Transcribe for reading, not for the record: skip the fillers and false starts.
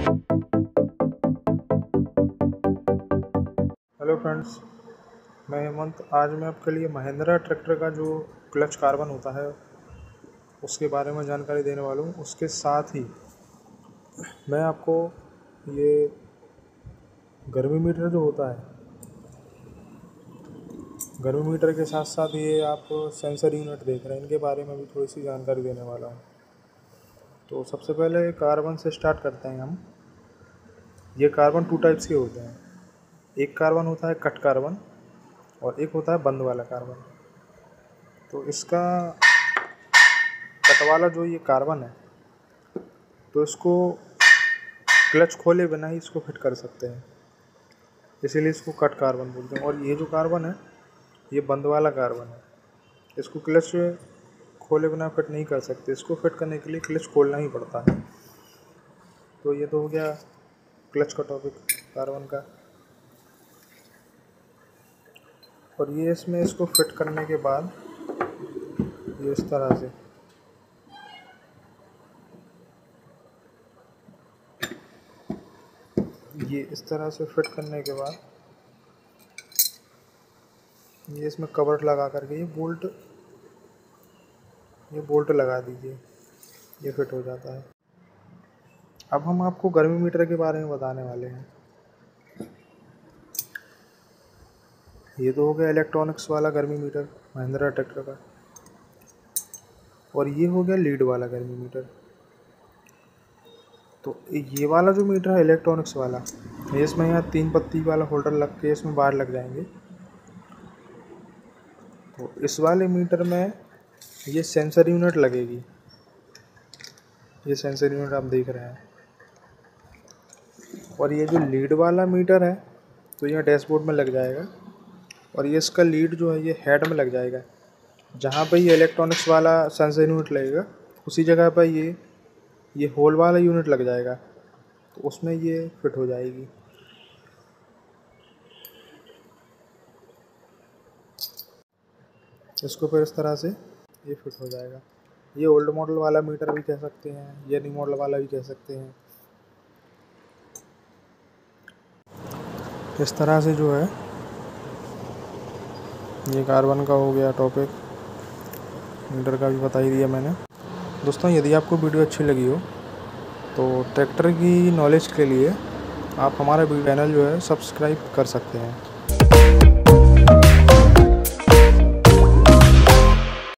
Hello friends, मैं हेमंत। आज मैं आपके लिए महिंद्रा ट्रैक्टर का जो क्लच कार्बन होता है उसके बारे में जानकारी देने वाला हूँ। उसके साथ ही मैं आपको ये गर्मी मीटर जो होता है, गर्मी मीटर के साथ साथ ये आप सेंसर यूनिट देख रहे हैं, इनके बारे में भी थोड़ी सी जानकारी देने वाला हूँ। तो सबसे पहले कार्बन से स्टार्ट करते हैं हम। ये कार्बन 2 टाइप्स के होते हैं। एक कार्बन होता है कट कार्बन और एक होता है बंद वाला कार्बन। तो इसका कट वाला जो ये कार्बन है, तो इसको क्लच खोले बिना ही इसको फिट कर सकते हैं, इसीलिए इसको कट कार्बन बोलते हैं। और ये जो कार्बन है ये बंद वाला कार्बन है, इसको क्लच खोले बिना फिट नहीं कर सकते, इसको फिट करने के लिए क्लच खोलना ही पड़ता है। तो ये तो हो गया क्लच का टॉपिक कार्बन का। और ये इसमें इसको फिट करने के बाद ये इस तरह से फिट करने के बाद ये इसमें कवर लगा करके ये बोल्ट लगा दीजिए, ये फिट हो जाता है। अब हम आपको गर्मी मीटर के बारे में बताने वाले हैं। ये तो हो गया इलेक्ट्रॉनिक्स वाला गर्मी मीटर महिंद्रा ट्रैक्टर का, और ये हो गया लीड वाला गर्मी मीटर। तो ये वाला जो मीटर है इलेक्ट्रॉनिक्स वाला, इसमें यहाँ 3 पत्ती वाला होल्डर लग के इसमें बाहर लग जाएंगे। तो इस वाले मीटर में ये सेंसर यूनिट लगेगी, ये सेंसर यूनिट आप देख रहे हैं। और ये जो लीड वाला मीटर है तो यह डैशबोर्ड में लग जाएगा, और ये इसका लीड जो है ये हेड में लग जाएगा। जहाँ पे ये इलेक्ट्रॉनिक्स वाला सेंसर यूनिट लगेगा उसी जगह पर ये होल वाला यूनिट लग जाएगा, तो उसमें ये फिट हो जाएगी। इसको फिर इस तरह से ये फिट हो जाएगा। ये ओल्ड मॉडल वाला मीटर भी कह सकते हैं, ये न्यू मॉडल वाला भी कह सकते हैं। इस तरह से जो है ये कार्बन का हो गया टॉपिक, मीटर का भी बता ही दिया मैंने। दोस्तों, यदि आपको वीडियो अच्छी लगी हो तो ट्रैक्टर की नॉलेज के लिए आप हमारा चैनल जो है सब्सक्राइब कर सकते हैं।